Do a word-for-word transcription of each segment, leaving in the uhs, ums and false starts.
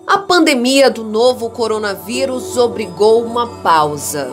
A pandemia do novo coronavírus obrigou uma pausa.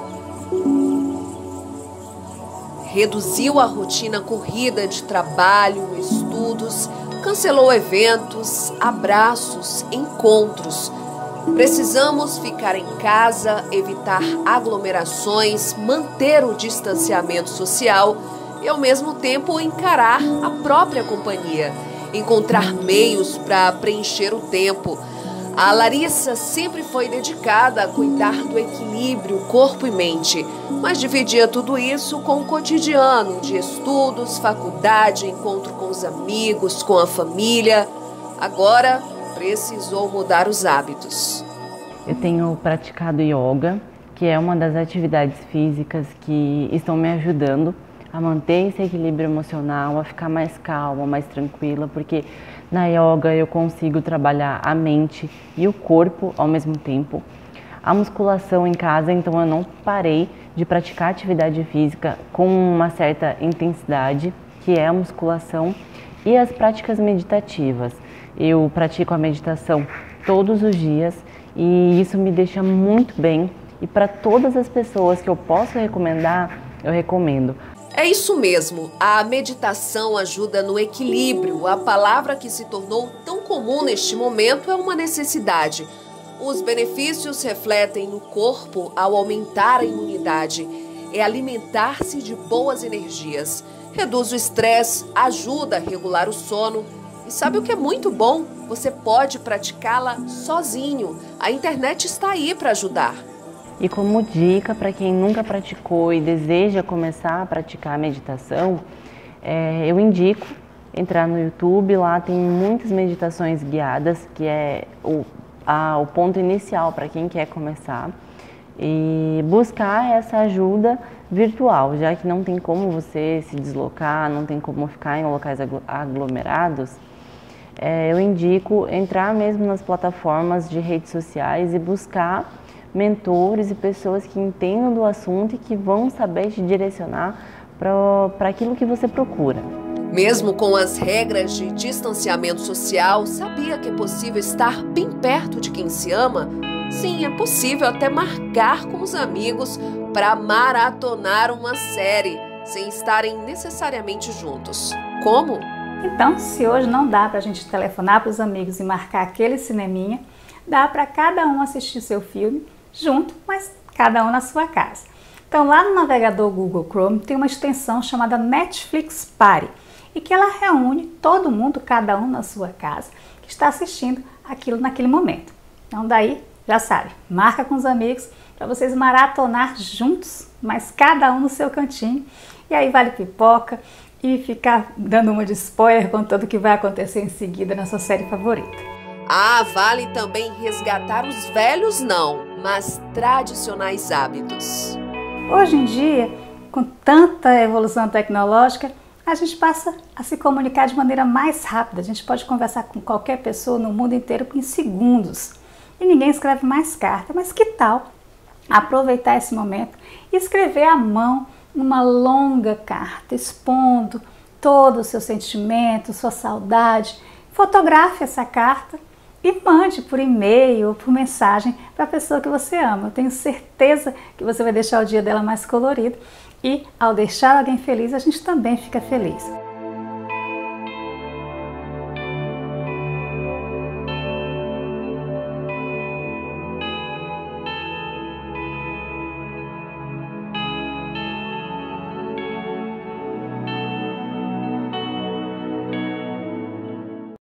Reduziu a rotina corrida de trabalho, estudos, cancelou eventos, abraços, encontros. Precisamos ficar em casa, evitar aglomerações, manter o distanciamento social e, ao mesmo tempo, encarar a própria companhia, encontrar meios para preencher o tempo. A Larissa sempre foi dedicada a cuidar do equilíbrio corpo e mente, mas dividia tudo isso com o cotidiano de estudos, faculdade, encontro com os amigos, com a família. Agora, precisou mudar os hábitos. Eu tenho praticado yoga, que é uma das atividades físicas que estão me ajudando a manter esse equilíbrio emocional, a ficar mais calma, mais tranquila, porque na yoga eu consigo trabalhar a mente e o corpo ao mesmo tempo. A musculação em casa, então eu não parei de praticar atividade física com uma certa intensidade, que é a musculação, e as práticas meditativas. Eu pratico a meditação todos os dias e isso me deixa muito bem, e para todas as pessoas que eu posso recomendar, eu recomendo. É isso mesmo, a meditação ajuda no equilíbrio. A palavra que se tornou tão comum neste momento é uma necessidade. Os benefícios refletem no corpo ao aumentar a imunidade. É alimentar-se de boas energias. Reduz o estresse, ajuda a regular o sono. E sabe o que é muito bom? Você pode praticá-la sozinho. A internet está aí para ajudar. E como dica para quem nunca praticou e deseja começar a praticar a meditação, é, eu indico entrar no YouTube. Lá tem muitas meditações guiadas, que é o, a, o ponto inicial para quem quer começar. E buscar essa ajuda virtual, já que não tem como você se deslocar, não tem como ficar em locais aglomerados. É, eu indico entrar mesmo nas plataformas de redes sociais e buscar mentores e pessoas que entendam do assunto e que vão saber te direcionar para aquilo que você procura. Mesmo com as regras de distanciamento social, sabia que é possível estar bem perto de quem se ama? Sim, é possível até marcar com os amigos para maratonar uma série, sem estarem necessariamente juntos. Como? Então, se hoje não dá para a gente telefonar para os amigos e marcar aquele cineminha, dá para cada um assistir seu filme junto, mas cada um na sua casa. Então, lá no navegador Google Chrome tem uma extensão chamada Netflix Party, e que ela reúne todo mundo, cada um na sua casa, que está assistindo aquilo naquele momento. Então, daí, já sabe, marca com os amigos para vocês maratonar juntos, mas cada um no seu cantinho. E aí vale pipoca e ficar dando uma de spoiler contando o que vai acontecer em seguida na sua série favorita. Ah, vale também resgatar os velhos não, mas tradicionais hábitos. Hoje em dia, com tanta evolução tecnológica, a gente passa a se comunicar de maneira mais rápida. A gente pode conversar com qualquer pessoa no mundo inteiro em segundos. E ninguém escreve mais carta, mas que tal aproveitar esse momento e escrever à mão uma longa carta, expondo todo o seu sentimento, sua saudade. Fotografe essa carta e mande por e-mail ou por mensagem para a pessoa que você ama. Eu tenho certeza que você vai deixar o dia dela mais colorido, e ao deixar alguém feliz, a gente também fica feliz.